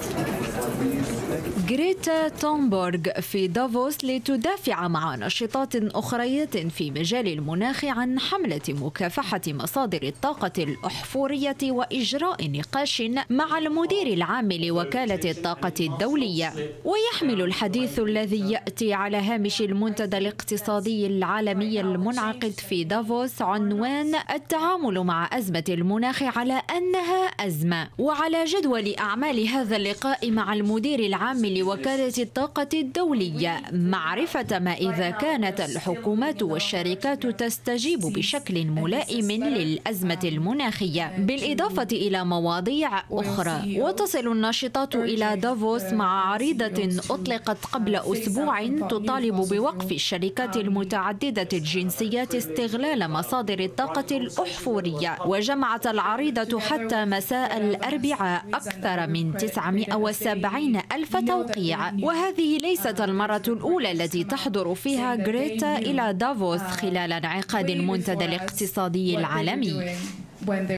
غريتا تومبورغ في دافوس لتدافع مع ناشطات أخريات في مجال المناخ عن حملة مكافحة مصادر الطاقة الأحفورية وإجراء نقاش مع المدير العام لوكالة الطاقة الدولية. ويحمل الحديث الذي يأتي على هامش المنتدى الاقتصادي العالمي المنعقد في دافوس عنوان التعامل مع أزمة المناخ على أنها أزمة. وعلى جدول أعمال هذا اللقاء مع المدير العام لوكالة الطاقة الدولية معرفة ما إذا كانت الحكومات والشركات تستجيب بشكل ملائم للأزمة المناخية، بالإضافة إلى مواضيع أخرى. وتصل الناشطات إلى دافوس مع عريضة أطلقت قبل أسبوع تطالب بوقف الشركات المتعددة الجنسيات استغلال مصادر الطاقة الأحفورية. وجمعت العريضة حتى مساء الأربعاء أكثر من 970 ألف توقيع. وهذه ليست المرة الأولى التي تحضر فيها غريتا إلى دافوس خلال انعقاد المنتدى الاقتصادي العالمي.